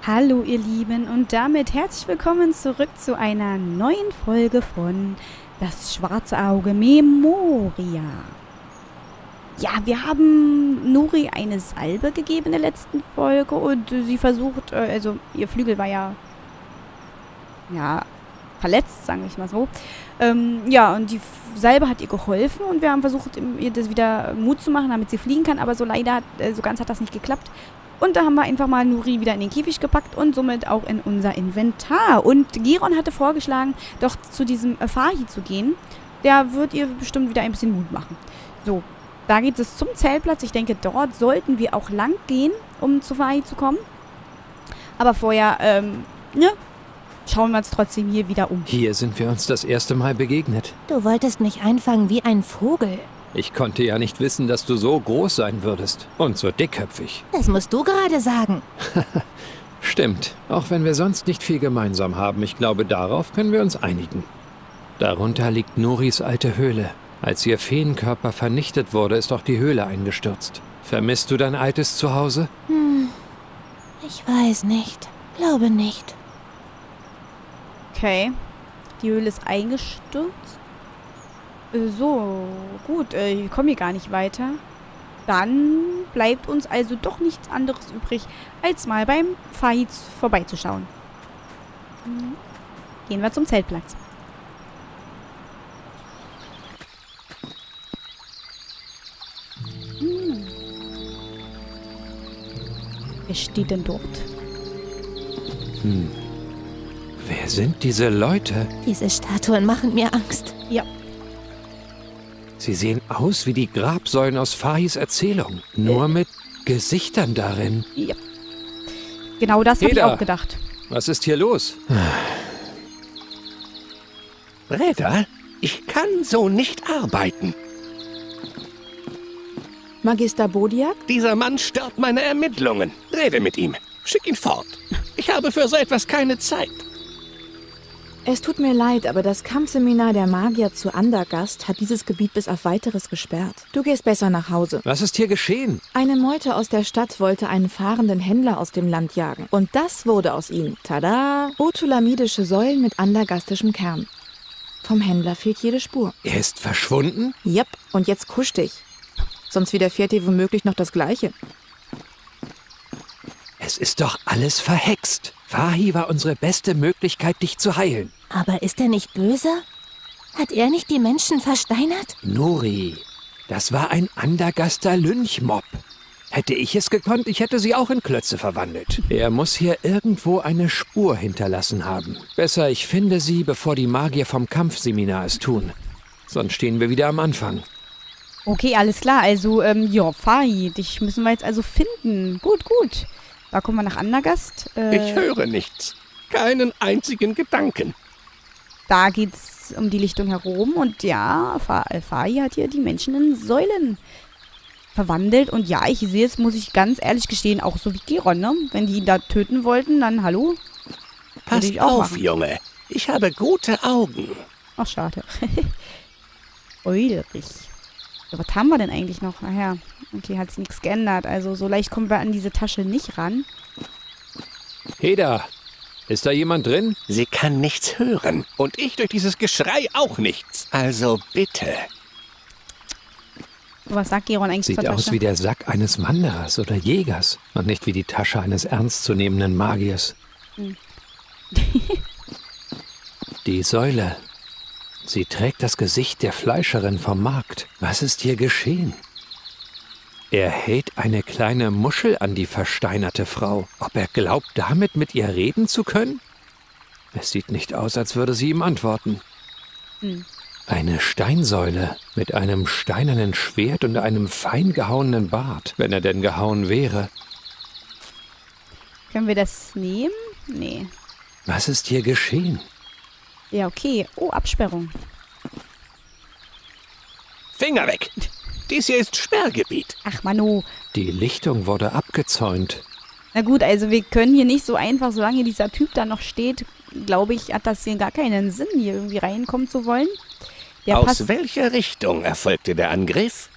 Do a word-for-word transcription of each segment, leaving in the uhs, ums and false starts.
Hallo ihr Lieben und damit herzlich willkommen zurück zu einer neuen Folge von Das schwarze Auge Memoria. Ja, wir haben Nuri eine Salbe gegeben in der letzten Folge und sie versucht, also ihr Flügel war ja, ja, verletzt, sagen wir mal so. Ähm, ja, und die Salbe hat ihr geholfen und wir haben versucht, ihr das wieder Mut zu machen, damit sie fliegen kann, aber so leider, so ganz hat das nicht geklappt. Und da haben wir einfach mal Nuri wieder in den Käfig gepackt und somit auch in unser Inventar. Und Giron hatte vorgeschlagen, doch zu diesem äh, Fahi zu gehen. Der wird ihr bestimmt wieder ein bisschen Mut machen. So, da geht es zum Zeltplatz. Ich denke, dort sollten wir auch lang gehen, um zu Fahi zu kommen. Aber vorher, ähm, ne? Schauen wir uns trotzdem hier wieder um. Hier sind wir uns das erste Mal begegnet. Du wolltest mich einfangen wie ein Vogel. Ich konnte ja nicht wissen, dass du so groß sein würdest. Und so dickköpfig. Das musst du gerade sagen. Stimmt. Auch wenn wir sonst nicht viel gemeinsam haben, ich glaube, darauf können wir uns einigen. Darunter liegt Nuris alte Höhle. Als ihr Feenkörper vernichtet wurde, ist auch die Höhle eingestürzt. Vermisst du dein altes Zuhause? Hm, ich weiß nicht. Glaube nicht. Okay. Die Höhle ist eingestürzt. So, gut, äh, ich komme hier gar nicht weiter. Dann bleibt uns also doch nichts anderes übrig, als mal beim Fahi vorbeizuschauen. Gehen wir zum Zeltplatz. Hm. Wer steht denn dort? Hm. Wer sind diese Leute? Diese Statuen machen mir Angst. Ja. Sie sehen aus wie die Grabsäulen aus Fahis Erzählung. Nur äh. mit Gesichtern darin. Ja. Genau das habe ich auch gedacht. Was ist hier los? Räder, ich kann so nicht arbeiten. Magister Bodiak? Dieser Mann stört meine Ermittlungen. Rede mit ihm. Schick ihn fort. Ich habe für so etwas keine Zeit. Es tut mir leid, aber das Kampfseminar der Magier zu Andergast hat dieses Gebiet bis auf Weiteres gesperrt. Du gehst besser nach Hause. Was ist hier geschehen? Eine Meute aus der Stadt wollte einen fahrenden Händler aus dem Land jagen. Und das wurde aus ihm. Tada! Otulamidische Säulen mit andergastischem Kern. Vom Händler fehlt jede Spur. Er ist verschwunden? Jep, und jetzt kusch dich. Sonst widerfährt dir womöglich noch das Gleiche. Es ist doch alles verhext. Fahi war unsere beste Möglichkeit, dich zu heilen. Aber ist er nicht böse? Hat er nicht die Menschen versteinert? Nuri, das war ein Andergaster Lynchmob. Hätte ich es gekonnt, ich hätte sie auch in Klötze verwandelt. Er muss hier irgendwo eine Spur hinterlassen haben. Besser, ich finde sie, bevor die Magier vom Kampfseminar es tun. Sonst stehen wir wieder am Anfang. Okay, alles klar. Also, ähm, ja, Fahi, dich müssen wir jetzt also finden. Gut, gut. Da kommen wir nach Andergast. Äh, ich höre nichts. Keinen einzigen Gedanken. Da geht's um die Lichtung herum. Und ja, Fahi hat hier die Menschen in Säulen verwandelt. Und ja, ich sehe es, muss ich ganz ehrlich gestehen, auch so wie Giron, ne? Wenn die ihn da töten wollten, dann hallo? Pass ich auch auf, machen. Junge. Ich habe gute Augen. Ach, schade. Eulerich. Ja, was haben wir denn eigentlich noch? Naja, okay, hat sich nichts geändert. Also so leicht kommen wir an diese Tasche nicht ran. Heda, ist da jemand drin? Sie kann nichts hören. Und ich durch dieses Geschrei auch nichts. Also bitte. Was sagt Giron eigentlich Sieht zur Tasche? aus wie der Sack eines Wanderers oder Jägers und nicht wie die Tasche eines ernstzunehmenden Magiers. Hm. Die Säule. Sie trägt das Gesicht der Fleischerin vom Markt. Was ist hier geschehen? Er hält eine kleine Muschel an die versteinerte Frau. Ob er glaubt, damit mit ihr reden zu können? Es sieht nicht aus, als würde sie ihm antworten. Hm. Eine Steinsäule mit einem steinernen Schwert und einem fein gehauenen Bart, wenn er denn gehauen wäre. Können wir das nehmen? Nee. Was ist hier geschehen? Ja, okay. Oh, Absperrung. Finger weg. Dies hier ist Sperrgebiet. Ach, Manu. Die Lichtung wurde abgezäunt. Na gut, also wir können hier nicht so einfach, solange dieser Typ da noch steht, glaube ich, hat das hier gar keinen Sinn, hier irgendwie reinkommen zu wollen. Der Aus passt. welcher Richtung erfolgte der Angriff?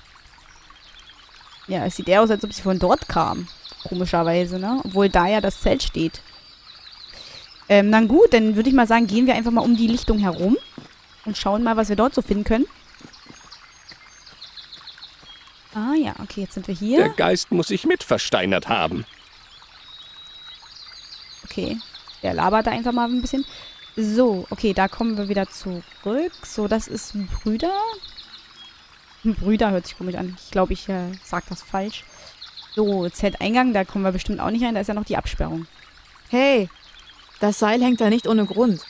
Ja, es sieht eher aus, als ob sie von dort kam. Komischerweise, ne? Obwohl da ja das Zelt steht. Ähm, dann gut, dann würde ich mal sagen, gehen wir einfach mal um die Lichtung herum und schauen mal, was wir dort so finden können. Ah ja, okay, jetzt sind wir hier. Der Geist muss sich mit versteinert haben. Okay, der labert da einfach mal ein bisschen. So, okay, da kommen wir wieder zurück. So, das ist Brüder. Brüder hört sich komisch an. Ich glaube, ich äh, sag das falsch. So, Zelteingang, da kommen wir bestimmt auch nicht rein. Da ist ja noch die Absperrung. Hey, das Seil hängt da nicht ohne Grund.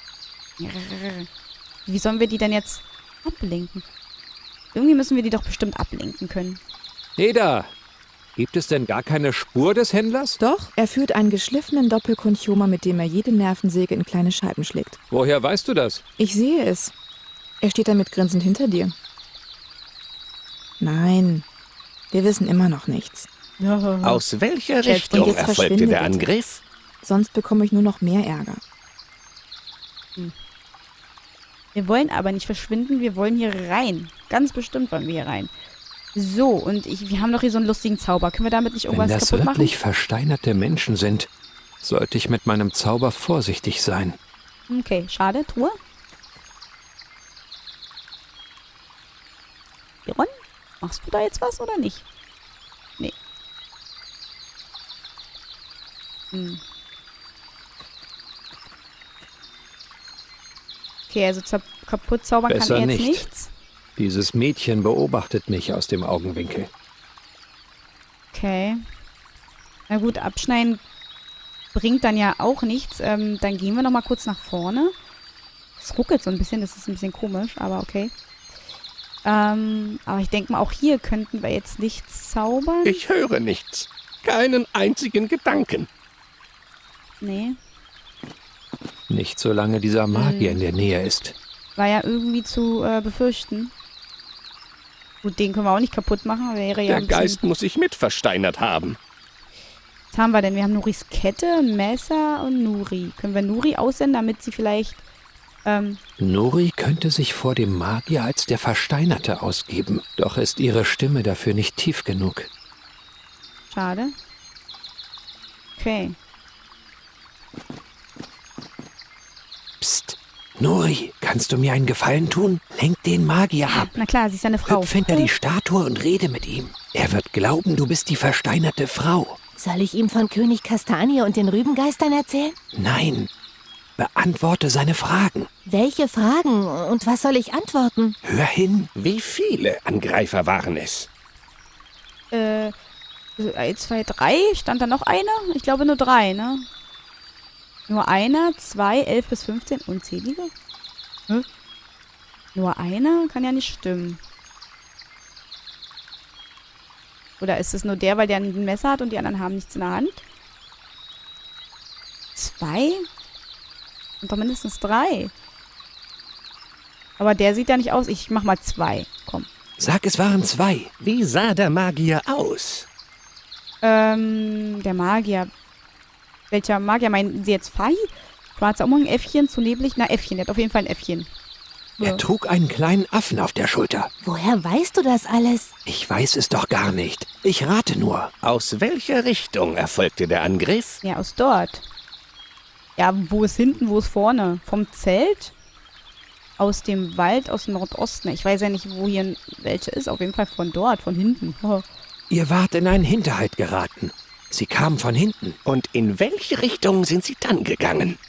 Wie sollen wir die denn jetzt ablenken? Irgendwie müssen wir die doch bestimmt ablenken können. Neda, gibt es denn gar keine Spur des Händlers? Doch, er führt einen geschliffenen Doppelkonchomer, mit dem er jede Nervensäge in kleine Scheiben schlägt. Woher weißt du das? Ich sehe es. Er steht damit grinsend hinter dir. Nein, wir wissen immer noch nichts. Aus welcher Und Richtung jetzt erfolgte verschwinde der bitte. Angriff? Sonst bekomme ich nur noch mehr Ärger. Wir wollen aber nicht verschwinden, wir wollen hier rein. Ganz bestimmt wollen wir hier rein. So, und ich, wir haben doch hier so einen lustigen Zauber. Können wir damit nicht Wenn irgendwas das kaputt machen? wirklich versteinerte Menschen sind, sollte ich mit meinem Zauber vorsichtig sein. Okay, schade. Truhe. Jeron, machst du da jetzt was oder nicht? Nee. Hm. Okay, also zap- kaputt zaubern Besser kann er jetzt nicht. nichts. Dieses Mädchen beobachtet mich aus dem Augenwinkel. Okay. Na gut, abschneiden bringt dann ja auch nichts. Ähm, dann gehen wir noch mal kurz nach vorne. Es ruckelt so ein bisschen, das ist ein bisschen komisch, aber okay. Ähm, aber ich denke mal, auch hier könnten wir jetzt nichts zaubern. Ich höre nichts. Keinen einzigen Gedanken. Nee, Nicht solange dieser Magier in der Nähe ist. war ja irgendwie zu äh, befürchten. Gut, den können wir auch nicht kaputt machen. Wäre ja Der ein bisschen... Geist muss sich mit versteinert haben. Was haben wir denn? Wir haben Nuris Kette, Messer und Nuri. Können wir Nuri aussenden, damit sie vielleicht... Ähm, Nuri könnte sich vor dem Magier als der Versteinerte ausgeben, doch ist ihre Stimme dafür nicht tief genug. schade. Okay. Psst, Nuri, kannst du mir einen Gefallen tun? Lenk den Magier ab. Na klar, sie ist ja eine Frau. Hüpf hinter die Statue und rede mit ihm. Er wird glauben, du bist die versteinerte Frau. Soll ich ihm von König Kastanie und den Rübengeistern erzählen? Nein, beantworte seine Fragen. Welche Fragen und was soll ich antworten? Hör hin. Wie viele Angreifer waren es? Äh, eins, zwei, drei. Stand da noch einer? Ich glaube nur drei, ne? Nur einer, zwei, elf bis fünfzehn. Unzählige? Hm? Nur einer? Kann ja nicht stimmen. Oder ist es nur der, weil der ein Messer hat und die anderen haben nichts in der Hand? Zwei? Und doch mindestens drei. Aber der sieht ja nicht aus. Ich mach mal zwei. Komm. Sag, es waren zwei. Wie sah der Magier aus? Ähm, der Magier. Welcher Magier? Meinen Sie jetzt Fahi? Schwarzer Umhang, Äffchen, zu neblig? Na, Äffchen. Der hat auf jeden Fall ein Äffchen. Er trug einen kleinen Affen auf der Schulter. Woher weißt du das alles? Ich weiß es doch gar nicht. Ich rate nur. Aus welcher Richtung erfolgte der Angriff? Ja, aus dort. Ja, wo ist hinten, wo ist vorne? Vom Zelt? Aus dem Wald, aus dem Nordosten. Ich weiß ja nicht, wo hier welche ist. Auf jeden Fall von dort, von hinten. Oh. Ihr wart in einen Hinterhalt geraten. Sie kamen von hinten. Und in welche Richtung sind sie dann gegangen?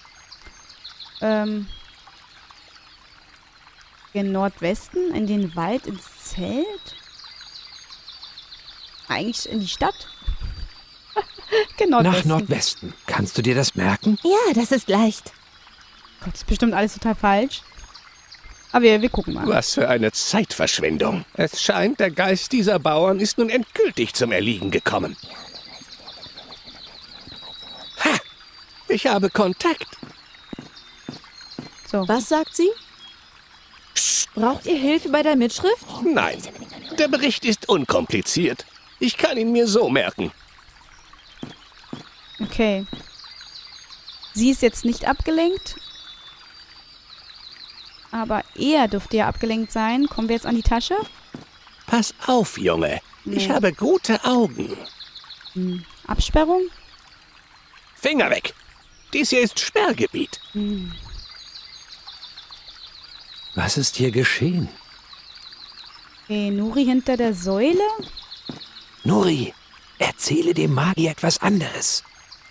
Ähm. In Nordwesten, in den Wald, ins Zelt? Eigentlich in die Stadt? Genau. Nach Nordwesten. Kannst du dir das merken? Ja, das ist leicht. Gott, ist bestimmt alles total falsch. Aber wir, wir gucken mal. Was für eine Zeitverschwendung. Es scheint, der Geist dieser Bauern ist nun endgültig zum Erliegen gekommen. Ha! Ich habe Kontakt. So. Was sagt sie? Braucht ihr Hilfe bei der Mitschrift? Nein, der Bericht ist unkompliziert. Ich kann ihn mir so merken. Okay. Sie ist jetzt nicht abgelenkt. Aber er dürfte ja abgelenkt sein. Kommen wir jetzt an die Tasche? Pass auf, Junge. Ich Nee. habe gute Augen. Hm. Absperrung? Finger weg. Dies hier ist Sperrgebiet. Hm. Was ist hier geschehen? Okay, Nuri hinter der Säule. Nuri, erzähle dem Magier etwas anderes.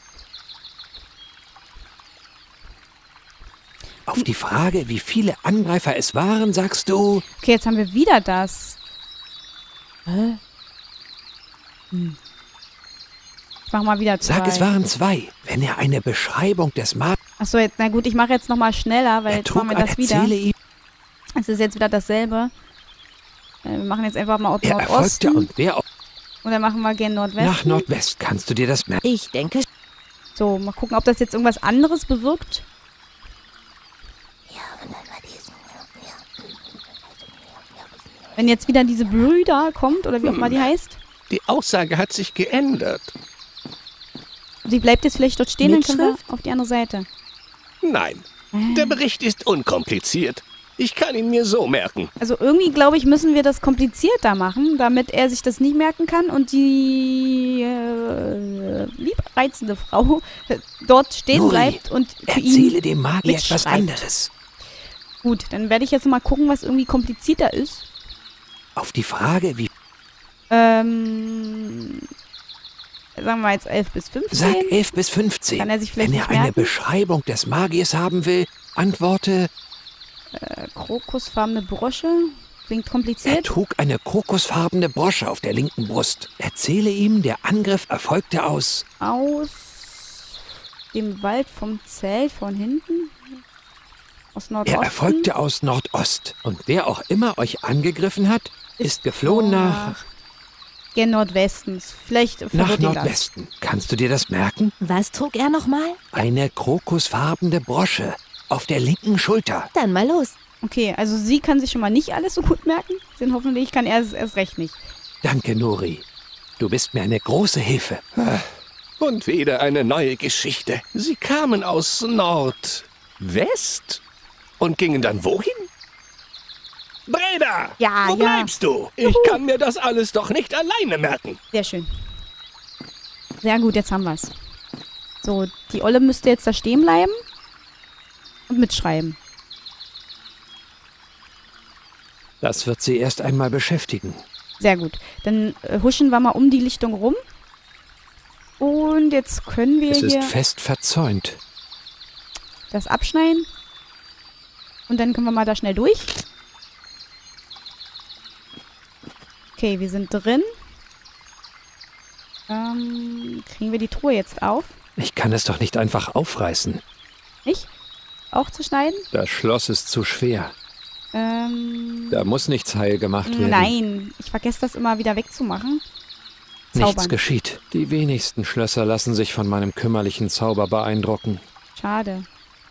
Auf die Frage, wie viele Angreifer es waren, sagst du... Okay, jetzt haben wir wieder das. Hä? Hm. Ich mach mal wieder zwei. Sag, es waren zwei. Wenn er eine Beschreibung des Magiers... Achso, jetzt, na gut, ich mache jetzt nochmal schneller, weil Er jetzt trug machen wir das an, wieder. erzähle ihm, Es ist jetzt wieder dasselbe. Äh, wir machen jetzt einfach mal er erfolgte Nordosten. und wer auch Und dann machen wir gerne Nordwesten. nach Nordwest. Kannst du dir das merken? Ich denke, So, mal gucken, ob das jetzt irgendwas anderes bewirkt. Wenn jetzt wieder diese Brüder kommt, oder wie auch immer die heißt. Die Aussage hat sich geändert. Sie bleibt jetzt vielleicht dort stehen, dann können wir Mitschrift? auf die andere Seite. Nein, der Bericht ist unkompliziert. Ich kann ihn mir so merken. Also irgendwie, glaube ich, müssen wir das komplizierter machen, damit er sich das nicht merken kann und die äh, liebreizende Frau äh, dort stehen Nuri, bleibt und für ihn... Erzähle dem Magier etwas mitschreibt. anderes. Gut, dann werde ich jetzt mal gucken, was irgendwie komplizierter ist. Auf die Frage, wie... Ähm... Sagen wir jetzt elf bis fünfzehn. Sag elf bis fünfzehn. Kann er sich vielleicht Wenn er nicht eine merken? Beschreibung des Magiers haben will, antworte, Äh, krokusfarbene Brosche. Klingt er kompliziert. trug eine kokosfarbene Brosche auf der linken Brust. Erzähle ihm, der Angriff erfolgte aus... Aus dem Wald vom Zelt von hinten. Aus Nordosten. Er erfolgte aus Nordost. Und wer auch immer euch angegriffen hat, ist geflohen nach... Gen Nordwestens. Vielleicht nach verwirrt ihn das. Nordwesten. Kannst du dir das merken? was trug er nochmal? Eine kokosfarbene Brosche auf der linken Schulter. Dann mal los. Okay, also sie kann sich schon mal nicht alles so gut merken. Denn hoffentlich kann er es erst recht nicht. Danke, Nuri. Du bist mir eine große Hilfe. Und wieder eine neue Geschichte. Sie kamen aus Nordwest und gingen dann wohin? Breda! Ja, Wo ja. bleibst du? Ich kann mir das alles doch nicht alleine merken. Sehr schön. Sehr gut, jetzt haben wir's. So, die Olle müsste jetzt da stehen bleiben. Und mitschreiben. Das wird sie erst einmal beschäftigen. Sehr gut. Dann äh, huschen wir mal um die Lichtung rum. Und jetzt können wir Es ist hier fest verzäunt. das abschneiden. Und dann können wir mal da schnell durch. Okay, wir sind drin. Ähm, kriegen wir die Truhe jetzt auf? Ich kann es doch nicht einfach aufreißen. Nicht? Auch zu schneiden? Das Schloss ist zu schwer. Ähm, Da muss nichts heil gemacht werden. nein, ich vergesse das immer wieder wegzumachen. Nichts Zaubern. geschieht. Die wenigsten Schlösser lassen sich von meinem kümmerlichen Zauber beeindrucken. Schade.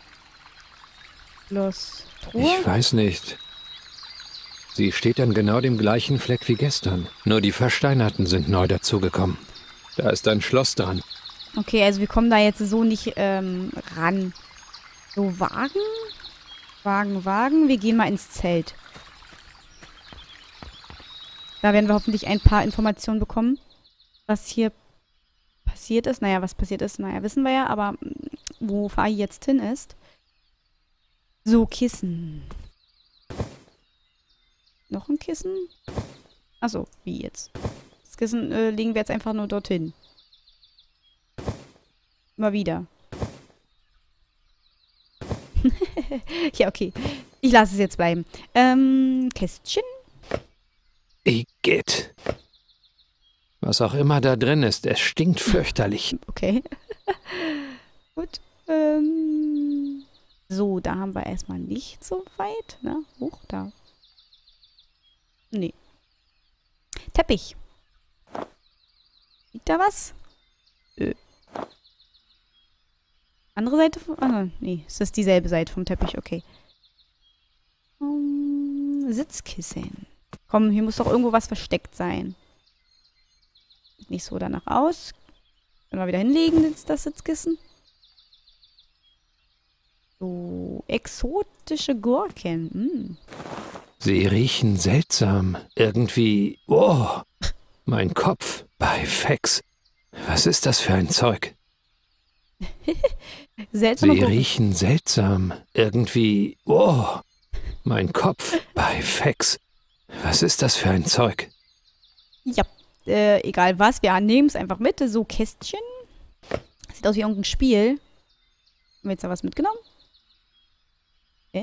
Los. Truhe? Ich weiß nicht. Sie steht an genau dem gleichen Fleck wie gestern. Nur die Versteinerten sind neu dazugekommen. Da ist ein Schloss dran. Okay, also wir kommen da jetzt so nicht ähm, ran. So, Wagen. Wagen, Wagen. Wir gehen mal ins Zelt. Da werden wir hoffentlich ein paar Informationen bekommen, was hier passiert ist. Naja, was passiert ist, naja, wissen wir ja. Aber mm, wo Fahi jetzt hin ist. So, Kissen. Noch ein Kissen? Achso, wie jetzt? Das Kissen äh, legen wir jetzt einfach nur dorthin. Immer wieder. Ja, okay. Ich lasse es jetzt bleiben. Ähm, Kästchen? Igitt. Was auch immer da drin ist, es stinkt fürchterlich. Okay. Gut. Ähm, so, da haben wir erstmal nicht so weit. Ne? Hoch, da. Nee. Teppich. Liegt da was? Ö. Andere Seite vom... Ah, nee, es ist dieselbe Seite vom Teppich, okay. Um, Sitzkissen. Komm, hier muss doch irgendwo was versteckt sein. Sieht nicht so danach aus. Können wir wieder hinlegen, das Sitzkissen. So, exotische Gurken. Mm. Sie riechen seltsam. Irgendwie... Oh, mein Kopf. Bei Fex. Was ist das für ein Zeug? Seltsame Sie Gurken. riechen seltsam. Irgendwie... Oh, mein Kopf. Bei Fex. Was ist das für ein Zeug? Ja, äh, egal was, wir nehmen es einfach mit. So Kästchen. Sieht aus wie irgendein Spiel. Haben wir jetzt da was mitgenommen? Okay.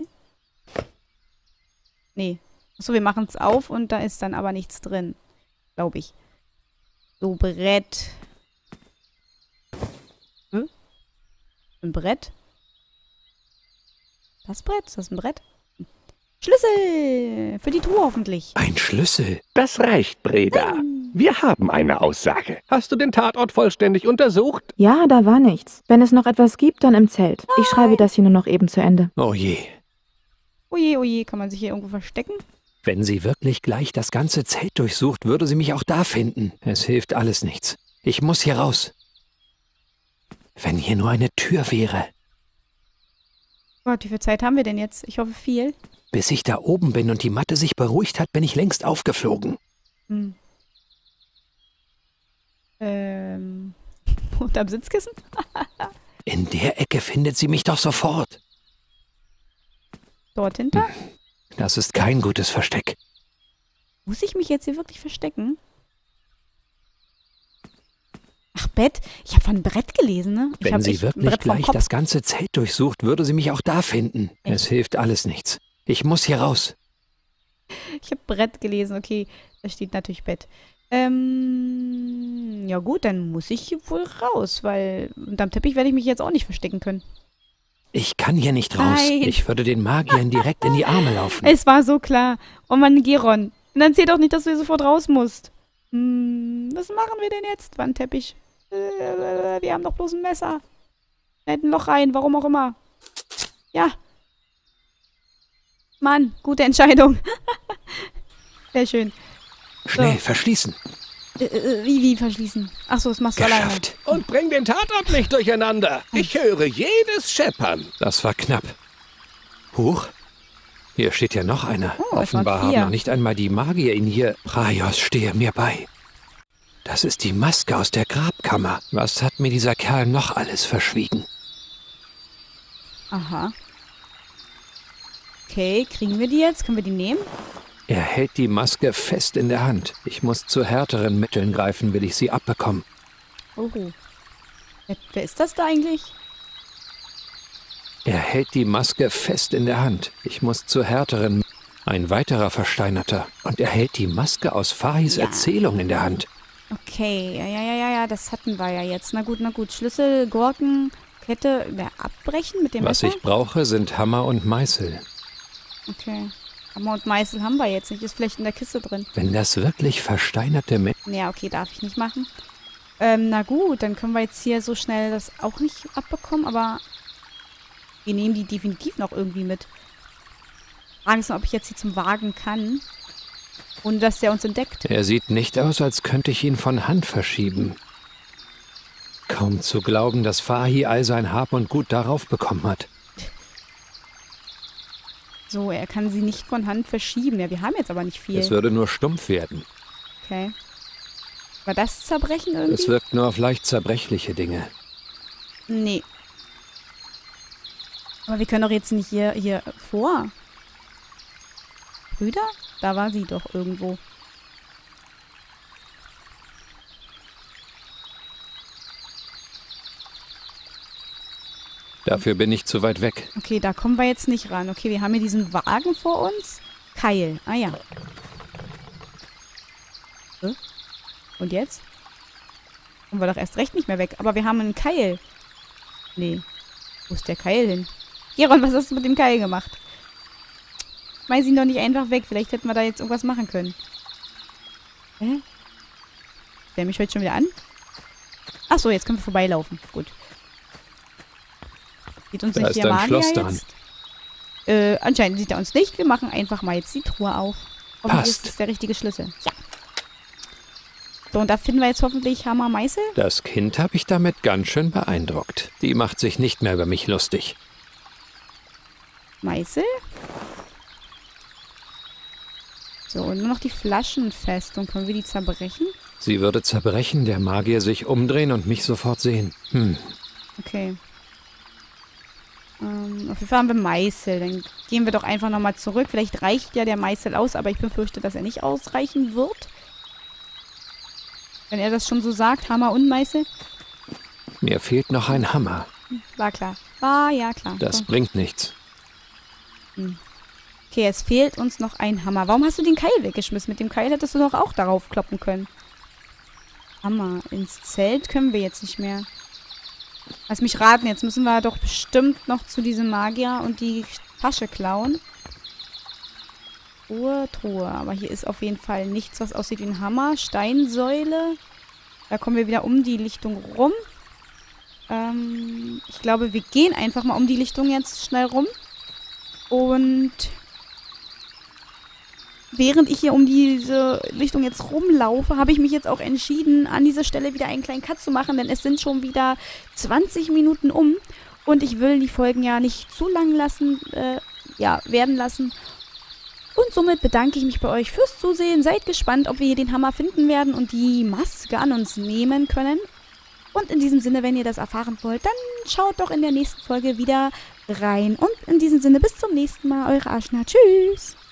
Nee. Achso, wir machen es auf und da ist dann aber nichts drin. Glaube ich. So, Brett. Hm? Ein Brett? Das Brett? Ist das ein Brett? Schlüssel! Für die Truhe hoffentlich. Ein Schlüssel. Das reicht, Breda. Wir haben eine Aussage. Hast du den Tatort vollständig untersucht? Ja, da war nichts. Wenn es noch etwas gibt, dann im Zelt. Ich schreibe das hier nur noch eben zu Ende. Oh je. Oje, oje, kann man sich hier irgendwo verstecken? Wenn sie wirklich gleich das ganze Zelt durchsucht, würde sie mich auch da finden. Es hilft alles nichts. Ich muss hier raus. Wenn hier nur eine Tür wäre. Gott, wie viel Zeit haben wir denn jetzt? Ich hoffe viel. Bis ich da oben bin und die Matte sich beruhigt hat, bin ich längst aufgeflogen. Hm. Ähm. Unterm Sitzkissen? In der Ecke findet sie mich doch sofort. Dort hinter? Das ist kein gutes Versteck. Muss ich mich jetzt hier wirklich verstecken? Ach, Bett. Ich habe von Brett gelesen, ne? Ich Wenn hab sie echt ein wirklich Brett vom gleich Kopf. das ganze Zelt durchsucht, würde sie mich auch da finden. Echt? Es hilft alles nichts. Ich muss hier raus. Ich habe Brett gelesen, okay. Da steht natürlich Bett. Ähm, ja gut, dann muss ich hier wohl raus, weil unterm Teppich werde ich mich jetzt auch nicht verstecken können. Ich kann hier nicht raus. Nein. Ich würde den Magiern direkt in die Arme laufen. Es war so klar. Oh Mann, Geron. Und dann zählt doch nicht, dass du hier sofort raus musst. Hm, was machen wir denn jetzt? Wandteppich. Äh, Wir haben doch bloß ein Messer. Da hätten ein Loch rein, warum auch immer. Ja. Mann, gute Entscheidung. Sehr schön. Schnell, verschließen. Äh, äh, wie, wie verschließen? Achso, das machst du alleine. Geschafft. Und bring den Tatort nicht durcheinander. Ich höre jedes Scheppern. Das war knapp. Huch. Hier steht ja noch einer. Oh, es waren Offenbar haben vier. noch nicht einmal die Magier ihn hier... Praios, stehe mir bei. Das ist die Maske aus der Grabkammer. Was hat mir dieser Kerl noch alles verschwiegen? Aha. Okay, kriegen wir die jetzt? Können wir die nehmen? Er hält die Maske fest in der Hand. Ich muss zu härteren Mitteln greifen, will ich sie abbekommen. Oh. Wer, wer ist das da eigentlich? Er hält die Maske fest in der Hand. Ich muss zu härteren... Ein weiterer Versteinerter. Und er hält die Maske aus Fahis Ja. Erzählung in der Hand. Okay, ja, ja, ja, ja, ja, das hatten wir ja jetzt. Na gut, na gut. Schlüssel, Gurken, Kette, ja, abbrechen mit dem Was Messer? ich brauche, sind Hammer und Meißel. Okay. Hammer und Meißel haben wir jetzt nicht. Ist vielleicht in der Kiste drin. Wenn das wirklich versteinerte Menschen... Ja, okay, darf ich nicht machen. Ähm, na gut, dann können wir jetzt hier so schnell das auch nicht abbekommen, aber wir nehmen die definitiv noch irgendwie mit. Fragen ist nur, ob ich jetzt hier zum Wagen kann, ohne dass der uns entdeckt. Er sieht nicht aus, als könnte ich ihn von Hand verschieben. Kaum zu glauben, dass Fahi all sein Hab und Gut darauf bekommen hat. So, er kann sie nicht von Hand verschieben. Ja, wir haben jetzt aber nicht viel. Es würde nur stumpf werden. Okay. War das Zerbrechen irgendwie? Es wirkt nur auf leicht zerbrechliche Dinge. Nee. Aber wir können doch jetzt nicht hier, hier vor. Brüder? Da war sie doch irgendwo. Dafür bin ich zu weit weg. Okay, da kommen wir jetzt nicht ran. Okay, wir haben hier diesen Wagen vor uns. Keil. Ah ja. So. Und jetzt? Kommen wir doch erst recht nicht mehr weg. Aber wir haben einen Keil. Nee. Wo ist der Keil hin? Geron, was hast du mit dem Keil gemacht? Schmeiß ihn doch nicht einfach weg. Vielleicht hätten wir da jetzt irgendwas machen können. Hä? Der mich heute schon wieder an? Ach so, jetzt können wir vorbeilaufen. Gut. Sieht uns Da nicht ist der ein Magier Schloss dran. jetzt? Äh, anscheinend sieht er uns nicht. Wir machen einfach mal jetzt die Truhe auf. Hoffentlich Passt. ist das der richtige Schlüssel. Ja. So, und da finden wir jetzt hoffentlich Hammer, Meißel. Das Kind habe ich damit ganz schön beeindruckt. Die macht sich nicht mehr über mich lustig. Meißel. So, und nur noch die Flaschenfestung. Können wir die zerbrechen? Sie würde zerbrechen, der Magier sich umdrehen und mich sofort sehen. Hm, Okay. Ähm, auf jeden Fall haben wir Meißel. Dann gehen wir doch einfach nochmal zurück. Vielleicht reicht ja der Meißel aus, aber ich befürchte, dass er nicht ausreichen wird. Wenn er das schon so sagt, Hammer und Meißel. Mir fehlt noch ein Hammer. War klar. War ja klar. Das so. bringt nichts. Hm. Okay, es fehlt uns noch ein Hammer. Warum hast du den Keil weggeschmissen? Mit dem Keil hättest du doch auch darauf kloppen können. Hammer. Ins Zelt können wir jetzt nicht mehr. Lass mich raten, jetzt müssen wir doch bestimmt noch zu diesem Magier und die Tasche klauen. Truhe, Truhe. Aber hier ist auf jeden Fall nichts, was aussieht wie ein Hammer. Steinsäule. Da kommen wir wieder um die Lichtung rum. Ähm, ich glaube, wir gehen einfach mal um die Lichtung jetzt schnell rum. Und während ich hier um diese Lichtung jetzt rumlaufe, habe ich mich jetzt auch entschieden, an dieser Stelle wieder einen kleinen Cut zu machen, denn es sind schon wieder zwanzig Minuten um. Und ich will die Folgen ja nicht zu lang lassen, äh, ja, werden lassen. Und somit bedanke ich mich bei euch fürs Zusehen. Seid gespannt, ob wir hier den Hammer finden werden und die Maske an uns nehmen können. Und in diesem Sinne, wenn ihr das erfahren wollt, dann schaut doch in der nächsten Folge wieder rein. Und in diesem Sinne, bis zum nächsten Mal. Eure Aschna. Tschüss.